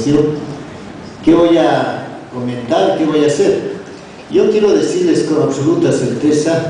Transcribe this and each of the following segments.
presentación, ¿qué voy a comentar? ¿Qué voy a hacer? Yo quiero decirles con absoluta certeza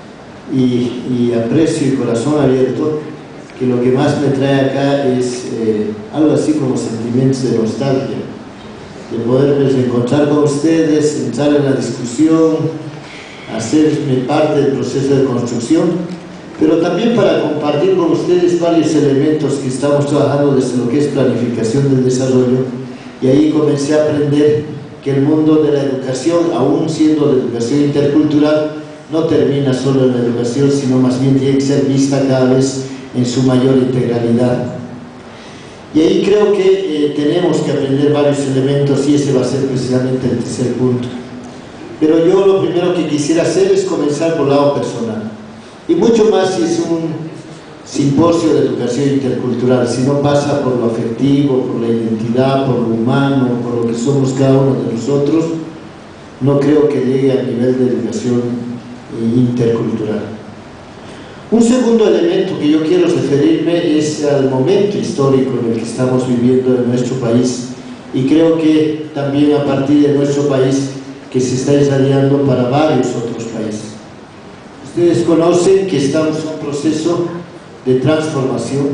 y aprecio y corazón abierto que lo que más me trae acá es algo así como sentimientos de nostalgia, de poderme encontrar con ustedes, entrar en la discusión, hacerme parte del proceso de construcción, pero también para compartir con ustedes varios elementos que estamos trabajando desde lo que es planificación del desarrollo, y ahí comencé a aprender que el mundo de la educación, aún siendo de educación intercultural, no termina solo en la educación, sino más bien tiene que ser vista cada vez en su mayor integralidad. Y ahí creo que tenemos que aprender varios elementos, y ese va a ser precisamente el tercer punto. Pero yo lo primero que quisiera hacer es comenzar por el lado personal. Y mucho más si es un simposio de educación intercultural, si no pasa por lo afectivo, por la identidad, por lo humano, por lo que somos cada uno de nosotros, no creo que llegue al nivel de educación intercultural. Un segundo elemento que yo quiero referirme es al momento histórico en el que estamos viviendo en nuestro país, y creo que también a partir de nuestro país que se está irradiando para varios otros países. Ustedes conocen que estamos en un proceso de transformación,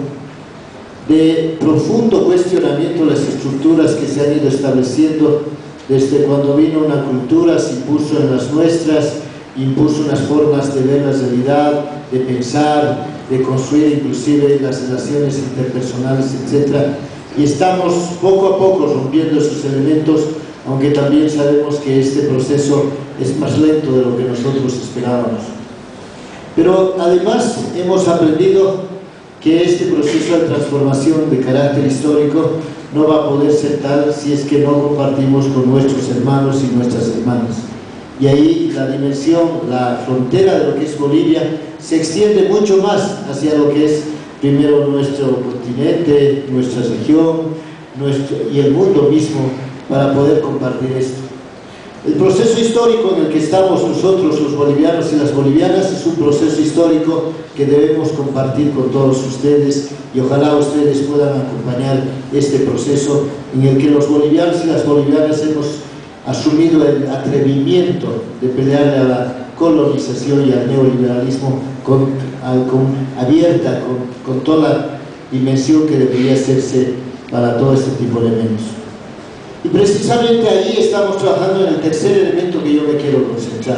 de profundo cuestionamiento de las estructuras que se han ido estableciendo desde cuando vino una cultura, se impuso en las nuestras, impuso unas formas de ver la realidad, de pensar, de construir inclusive las relaciones interpersonales, etc. Y estamos poco a poco rompiendo esos elementos, aunque también sabemos que este proceso es más lento de lo que nosotros esperábamos. Pero además hemos aprendido que este proceso de transformación de carácter histórico no va a poder ser tal si es que no compartimos con nuestros hermanos y nuestras hermanas. Y ahí la dimensión, la frontera de lo que es Bolivia se extiende mucho más hacia lo que es primero nuestro continente, nuestra región, y el mundo mismo, para poder compartir esto. El proceso histórico en el que estamos nosotros, los bolivianos y las bolivianas, es un proceso histórico que debemos compartir con todos ustedes, y ojalá ustedes puedan acompañar este proceso en el que los bolivianos y las bolivianas hemos asumido el atrevimiento de pelearle a la colonización y al neoliberalismo abierta, con toda la dimensión que debería hacerse para todo este tipo de elementos. Y precisamente ahí estamos trabajando en el tercer elemento que yo me quiero concentrar.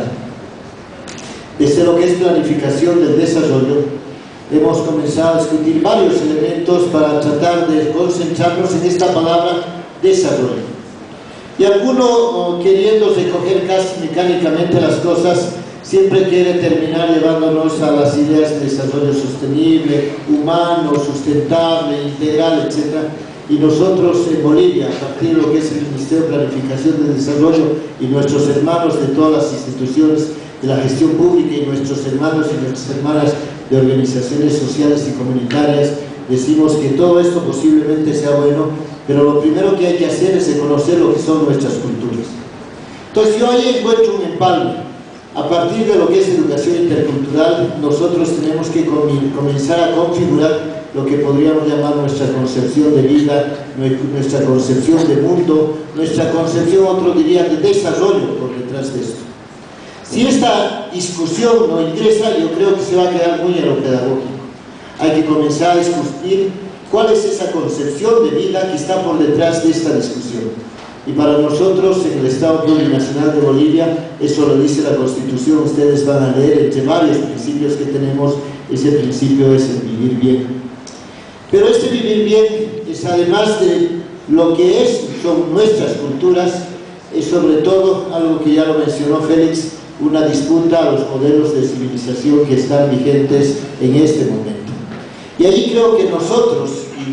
Desde lo que es planificación del desarrollo, hemos comenzado a discutir varios elementos para tratar de concentrarnos en esta palabra desarrollo. Y alguno, queriendo recoger casi mecánicamente las cosas, siempre quiere terminar llevándonos a las ideas de desarrollo sostenible, humano, sustentable, integral, etc. Y nosotros en Bolivia, a partir de lo que es el Ministerio de Planificación del Desarrollo y nuestros hermanos de todas las instituciones de la gestión pública y nuestros hermanos y nuestras hermanas de organizaciones sociales y comunitarias, decimos que todo esto posiblemente sea bueno, pero lo primero que hay que hacer es reconocer lo que son nuestras culturas. Entonces yo ahí encuentro un empalme. A partir de lo que es educación intercultural, nosotros tenemos que comenzar a configurar lo que podríamos llamar nuestra concepción de vida, nuestra concepción de mundo, nuestra concepción, otro diría, de desarrollo por detrás de esto. Si esta discusión no ingresa, yo creo que se va a quedar muy en lo pedagógico. Hay que comenzar a discutir cuál es esa concepción de vida que está por detrás de esta discusión. Y para nosotros, en el Estado Plurinacional de Bolivia, eso lo dice la Constitución, ustedes van a leer entre varios principios que tenemos, ese principio es el vivir bien. Pero este vivir bien es, además de lo que son nuestras culturas, es sobre todo algo que ya lo mencionó Félix, una disputa a los modelos de civilización que están vigentes en este momento. Y ahí creo que nosotros,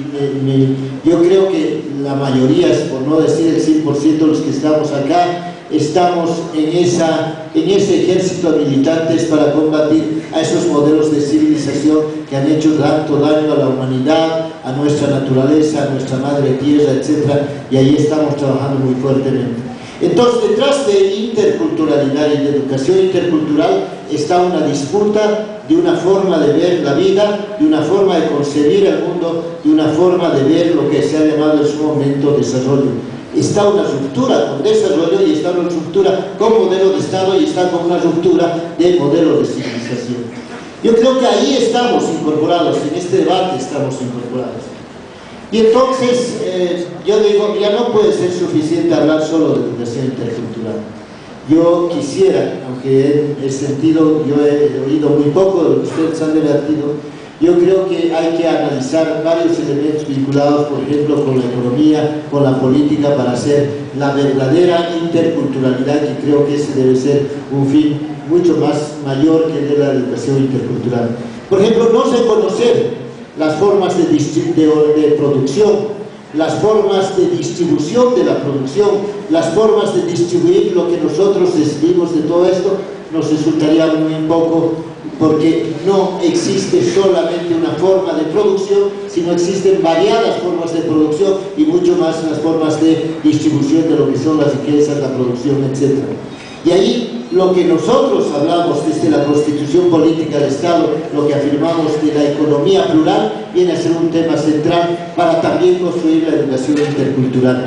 yo creo que la mayoría, por no decir el 100% de los que estamos acá, estamos en ese ejército de militantes para combatir a esos modelos de civilización que han hecho tanto daño a la humanidad, a nuestra naturaleza, a nuestra madre tierra, etc. Y ahí estamos trabajando muy fuertemente. Entonces, detrás de interculturalidad y de educación intercultural está una disputa de una forma de ver la vida, de una forma de concebir el mundo, de una forma de ver lo que se ha llamado en su momento desarrollo. Está una ruptura con desarrollo y está una ruptura con modelo de Estado y está con una ruptura de modelo de civilización. Yo creo que ahí estamos incorporados, en este debate estamos incorporados. Y entonces, yo digo, ya no puede ser suficiente hablar solo de educación intercultural. Yo quisiera, aunque he sentido, yo he oído muy poco de lo que ustedes han debatido, yo creo que hay que analizar varios elementos vinculados, por ejemplo, con la economía, con la política, para hacer la verdadera interculturalidad, que creo que ese debe ser un fin mucho más mayor que el de la educación intercultural. Por ejemplo, no sé conocer las formas de producción, las formas de distribución de la producción, las formas de distribuir lo que nosotros decidimos de todo esto, nos resultaría muy poco, porque no existe solamente una forma de producción, sino existen variadas formas de producción y mucho más las formas de distribución de lo que son las riquezas, la producción, etc. Y ahí lo que nosotros hablamos desde la Constitución Política del Estado, lo que afirmamos de la economía plural, viene a ser un tema central para también construir la educación intercultural.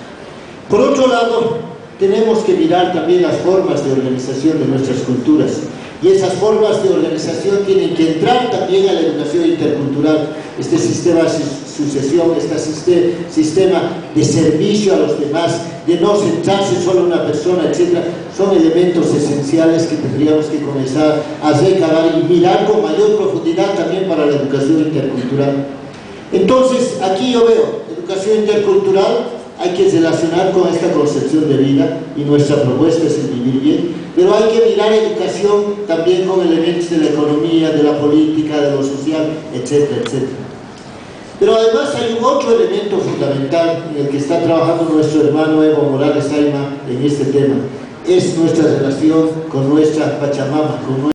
Por otro lado, tenemos que mirar también las formas de organización de nuestras culturas. Y esas formas de organización tienen que entrar también a la educación intercultural. Este sistema de sucesión, este sistema de servicio a los demás, de no centrarse solo en una persona, etc., son elementos esenciales que tendríamos que comenzar a recabar y mirar con mayor profundidad también para la educación intercultural. Entonces, aquí yo veo educación intercultural, hay que relacionar con esta concepción de vida y nuestra propuesta es el vivir bien, pero hay que mirar educación también con elementos de la economía, de la política, de lo social, etcétera, etcétera. Pero además hay un otro elemento fundamental en el que está trabajando nuestro hermano Evo Morales Ayma en este tema, es nuestra relación con nuestra Pachamama, con